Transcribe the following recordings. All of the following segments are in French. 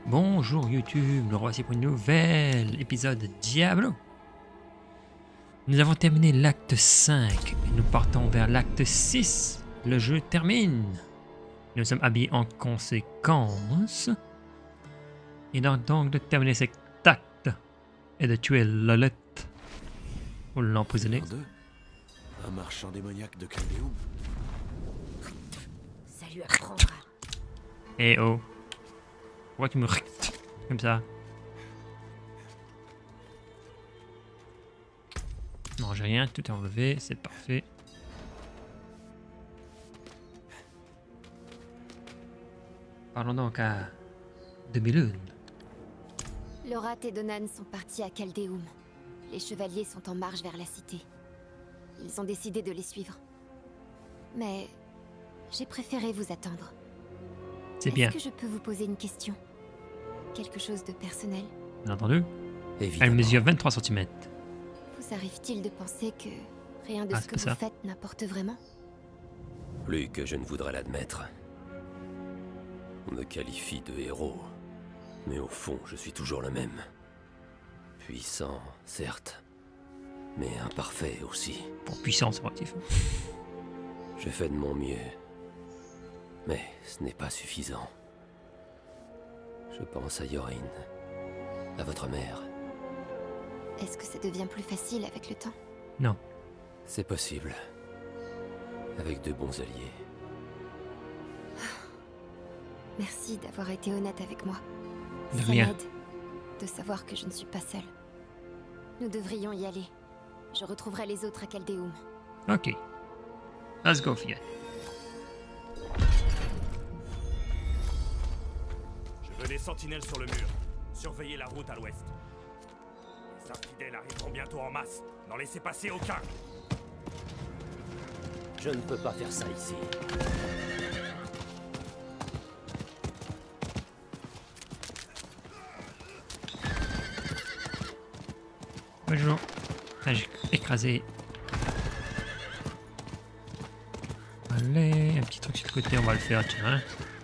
Bonjour YouTube, nous revoici pour une nouvelle épisode de Diablo. Nous avons terminé l'acte 5 et nous partons vers l'acte 6. Le jeu termine. Nous sommes habillés en conséquence. Et donc de terminer cet acte et de tuer Lolette ou l'emprisonner. Un marchand démoniaque de Caldéum. Ça lui apprendra. Eh oh. Pourquoi tu me comme ça? Non, j'ai rien, tout est enlevé, c'est parfait. Parlons donc à Demi-Lune. Laura et Donan sont partis à Caldéum. Les chevaliers sont en marche vers la cité. Ils ont décidé de les suivre. Mais j'ai préféré vous attendre. C'est bien. Est-ce que je peux vous poser une question? Quelque chose de personnel? Bien entendu. Évidemment. Elle mesure 23 cm. Vous arrive-t-il de penser que rien de Ah, ce que c'est ça. vous faites n'importe vraiment? Plus que je ne voudrais l'admettre. On me qualifie de héros. Mais au fond, je suis toujours le même. Puissant, certes. Mais imparfait aussi. Pour puissance relative. Je fais de mon mieux. Mais ce n'est pas suffisant. Je pense à Yorin. À votre mère. Est-ce que ça devient plus facile avec le temps? Non. C'est possible. Avec de bons alliés. Merci d'avoir été honnête avec moi. De Ça rien. m'aide de savoir que je ne suis pas seule. Nous devrions y aller. Je retrouverai les autres à Caldéum. Ok. Let's go, fille. Je veux des sentinelles sur le mur. Surveillez la route à l'ouest. Les infidèles arriveront bientôt en masse. N'en laissez passer aucun. Je ne peux pas faire ça ici. Bonjour. Ah, j'ai écrasé. Allez, un petit truc sur le côté, on va le faire, tiens.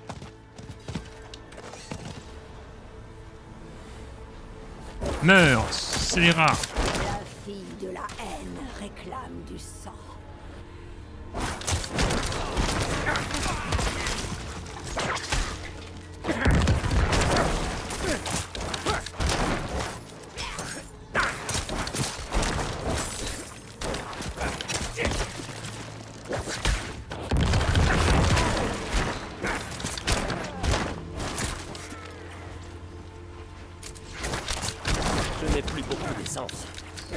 Meurs, scélérat. La fille de la haine réclame du sang. Je n'ai plus beaucoup d'essence.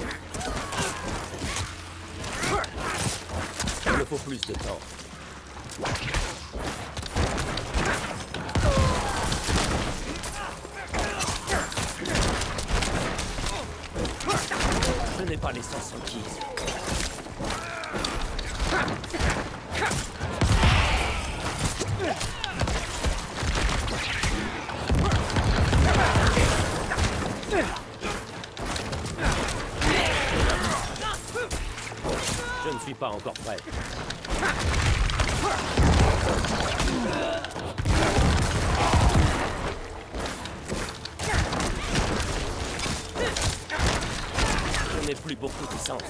Il me faut plus de temps. Je n'ai pas l'essence requise. Je ne suis pas encore prêt. Je n'ai plus beaucoup d'essence.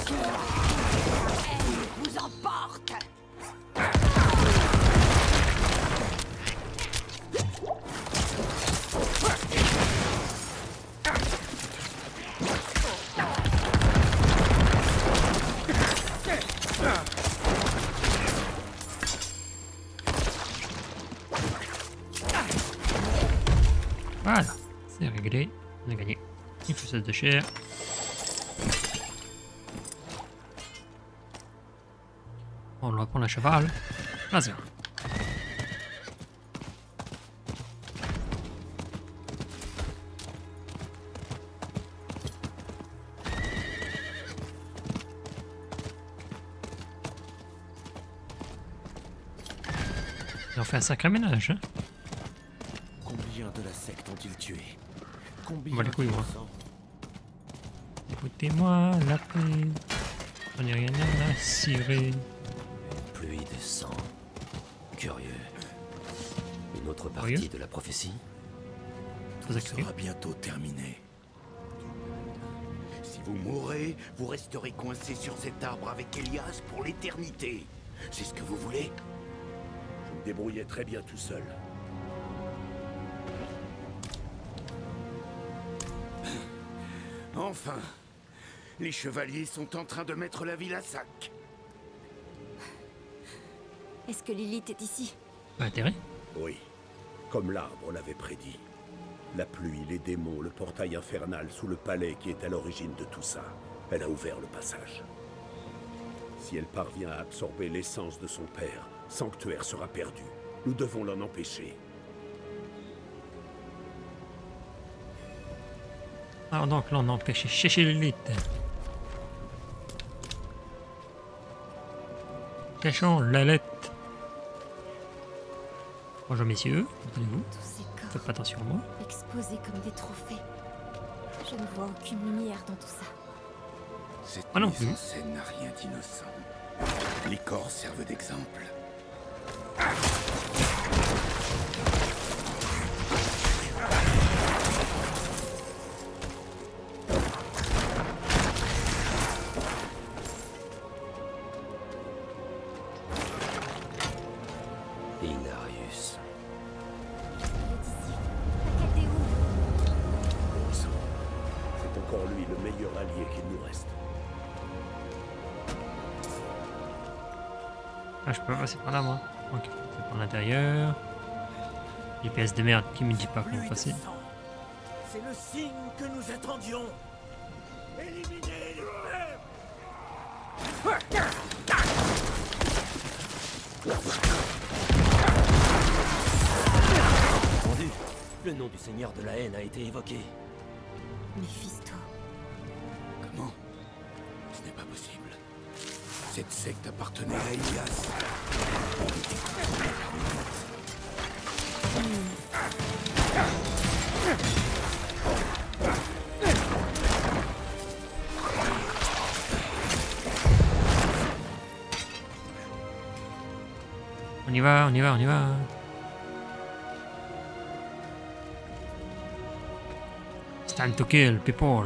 Vous emporte. Voilà, c'est réglé. On a gagné une fausseuse de chair. On va prendre la cheval. Vas-y. Ils ont fait un sacré ménage, hein. Combien de la secte ont-ils tué? On Combien va les couilles, moi. d'innocents? Écoutez-moi, la paix. On n'y a rien à cirer. Pluie de sang. Curieux. Une autre Curieux. partie de la prophétie? pose Ce sera bientôt terminé. Si vous mourrez, vous resterez coincé sur cet arbre avec Elias pour l'éternité. C'est ce que vous voulez? Je me débrouillais très bien tout seul. Enfin, les chevaliers sont en train de mettre la ville à sac. Est-ce que Lilith est ici? Pas intérêt. Oui, comme l'arbre l'avait prédit. La pluie, les démons, le portail infernal sous le palais qui est à l'origine de tout ça. Elle a ouvert le passage. Si elle parvient à absorber l'essence de son père, Sanctuaire sera perdu. Nous devons l'en empêcher. Alors donc là on empêche chercher Lilith. Cherchons Lilith. Bonjour messieurs, entendez-vous? Tous ces Faites corps pas attention à moi. exposés comme des trophées. Je ne vois aucune lumière dans tout ça. Cette Ah non mise en plus. scène n'a rien d'innocent. Les corps servent d'exemple. Inarius. Il est ici, à Caldéoum. Bon sang. C'est encore lui le meilleur allié qu'il nous reste. Ah je peux pas passer par là moi. Ok, c'est par l'intérieur. Les pièces de merde qui me dit pas comment passer. C'est le signe que nous attendions. Éliminez lui-même. Entendu. Le nom du Seigneur de la haine a été évoqué. Méphisto. Comment? Ce n'est pas possible. Cette secte appartenait à Elias. On y va, on y va, on y va. It's time to kill people.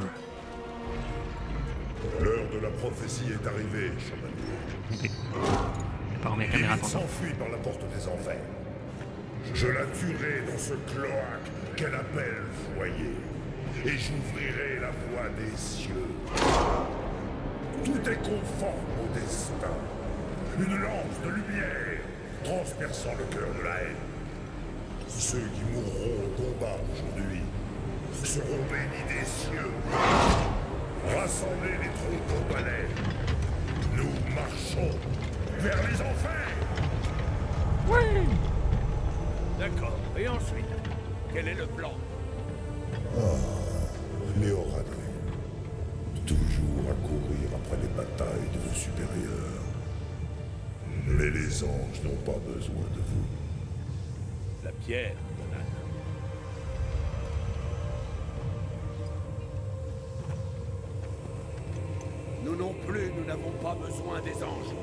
L'heure de la prophétie est arrivée, chevalier. Ok. Je vais pas remettre la caméra Lilith pour s'enfuit par la porte des enfers. Je la tuerai dans ce cloaque qu'elle appelle foyer. Et j'ouvrirai la voie des cieux. Tout est conforme au destin. Une lance de lumière transperçant le cœur de la haine. Ceux qui mourront au combat aujourd'hui seront bénis des cieux. Rassemblez les troupes au palais. Nous marchons vers les enfers. D'accord. Et ensuite, quel est le plan? Léoradrin, toujours à courir après les batailles de vos supérieurs. Mais les anges n'ont pas besoin de vous. La pierre, Donan. Nous non plus, nous n'avons pas besoin des anges.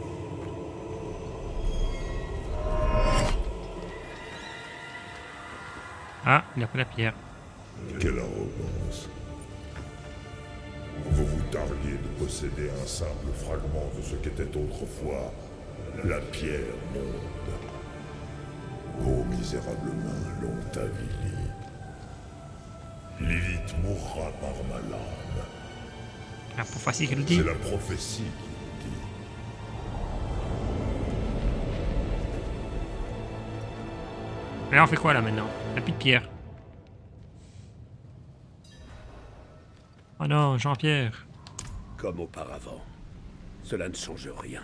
Ah, il a pris la pierre. Quelle arrogance. Vous vous targuez de posséder un simple fragment de ce qu'était autrefois la pierre monde. Vos misérables mains l'ont avilie. Lilith mourra par ma lame. Ah, pour facile qu'il le dit. C'est la prophétie qui le dit. Mais là, on fait quoi là maintenant? La plus de pierre. Oh non, Jean-Pierre. Comme auparavant. Cela ne change rien.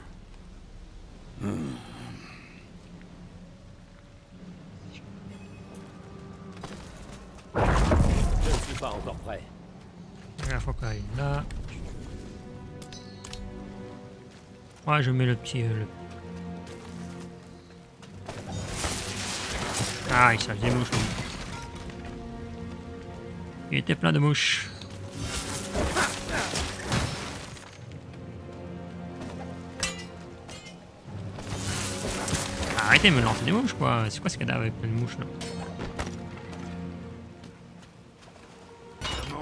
Je ne suis pas encore prêt. La faut qu'on aille là. Ouais, je mets le petit. Ah, il cherche des mouches. Lui. Il était plein de mouches. Arrêtez de me lancer des mouches quoi. C'est quoi ce cadavre avec plein de mouches là?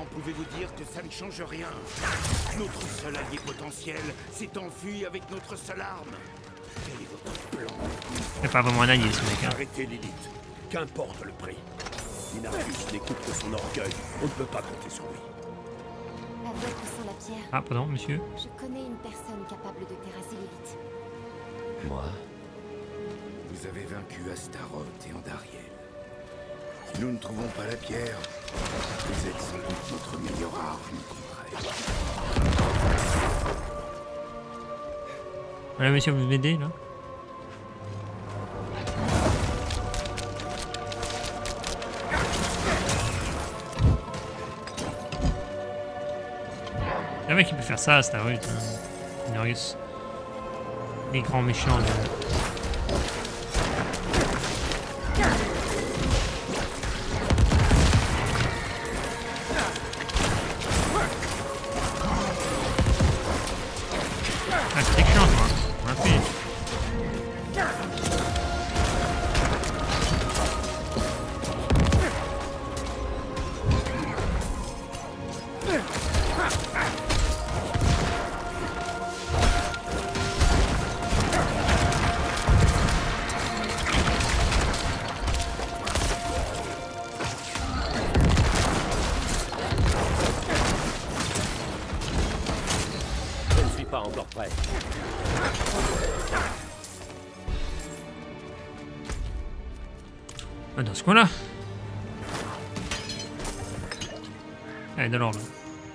Comment pouvez-vous dire que ça ne change rien? Notre seul allié potentiel s'est enfui avec notre seule arme. Quel est votre plan? C'est pas vraiment un allié ce mec. Hein. Arrêtez Lilith. Qu'importe le prix. Inarius n'écoute que son orgueil. On ne peut pas compter sur lui. Avec ou sans la pierre, Ah, pardon, monsieur. je connais une personne capable de terrasser l'élite. Moi? Vous avez vaincu Astaroth et Andariel. Si nous ne trouvons pas la pierre, vous êtes sans doute notre meilleure arme contre elle. Voilà, monsieur, vous m'aidez là? Le mec qui peut faire ça, c'est un rude. Inarius. Les grands méchants. Ah, c'est excellent, toi. On l'a fait. Je ne suis pas encore prêt. Dans ce coin-là. Allez, de l'ordre.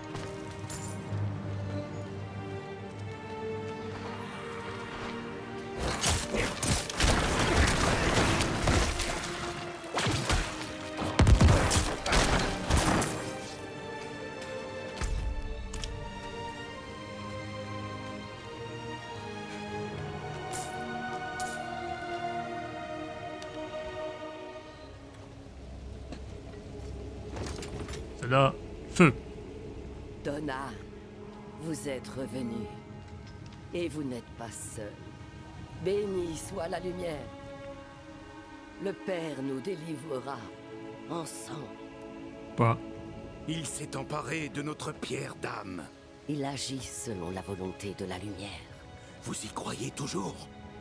Là, feu. Donna, vous êtes revenu. Et vous n'êtes pas seul. Béni soit la lumière. Le Père nous délivrera ensemble. Pas. Il s'est emparé de notre pierre d'âme. Il agit selon la volonté de la lumière. Vous y croyez toujours?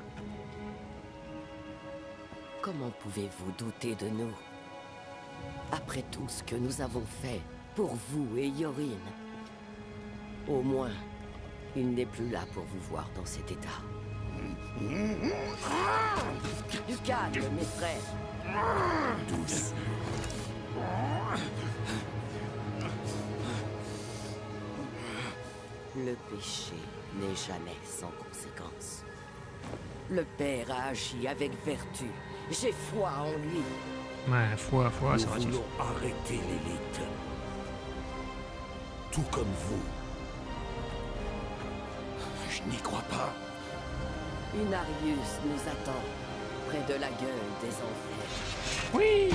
Comment pouvez-vous douter de nous? Après tout ce que nous avons fait pour vous et Yorin. Au moins, il n'est plus là pour vous voir dans cet état. Du calme, mes frères. Tous. Le péché n'est jamais sans conséquence. Le Père a agi avec vertu. J'ai foi en lui. Ouais, foi, Nous ça va suffire. voulons arrêter l'élite. Tout comme vous. Je n'y crois pas. Inarius nous attend, près de la gueule des enfers. Oui.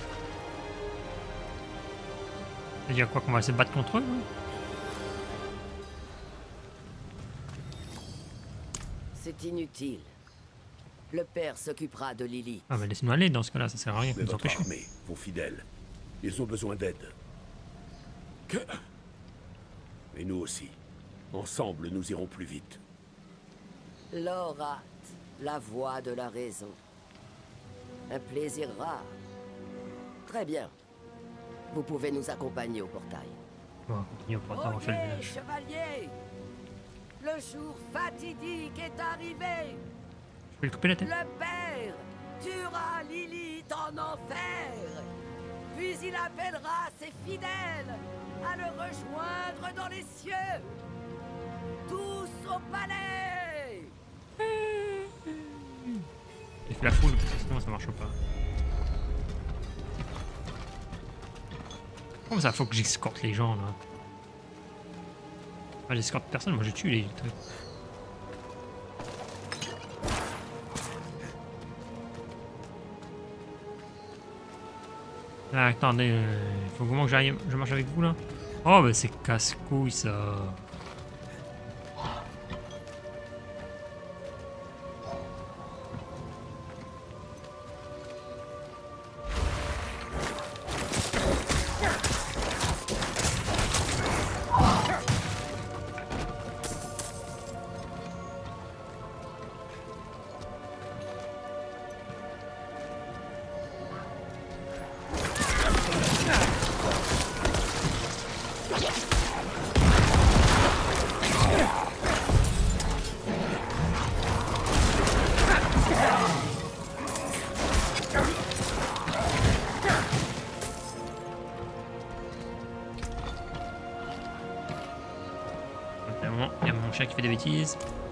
Ça veut dire quoi qu'on va se battre contre eux? Hein? C'est inutile. Le Père s'occupera de Lily. Ah bah laissez-nous aller dans ce cas-là, ça sert à rien. Mais Nous votre empêcher. armée, vos fidèles, ils ont besoin d'aide. Que... Et nous aussi. Ensemble, nous irons plus vite. L'Orat, la voix de la raison. Un plaisir rare. Très bien. Vous pouvez nous accompagner au portail. Bon, on continue au portail, on fait le village. chevalier! Le jour fatidique est arrivé! Je peux lui couper la tête? Le Père tuera Lilith en enfer! Puis il appellera ses fidèles à le rejoindre dans les cieux! Tous au palais! J'ai fait la foule, parce que sinon ça marche pas. Comment ça faut que j'escorte les gens là? Ah, j'escorte personne, moi je tue les trucs. Ah, attendez, il faut vraiment que je marche avec vous là? Oh bah c'est casse-couille ça. C'est bon, il y a mon chat qui fait des bêtises.